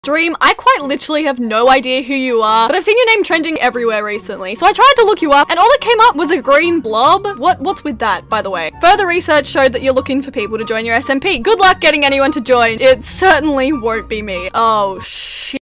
Dream, I quite literally have no idea who you are, but I've seen your name trending everywhere recently, so I tried to look you up, and all that came up was a green blob. What's with that, by the way? Further research showed that you're looking for people to join your SMP. Good luck getting anyone to join. It certainly won't be me. Oh, shit.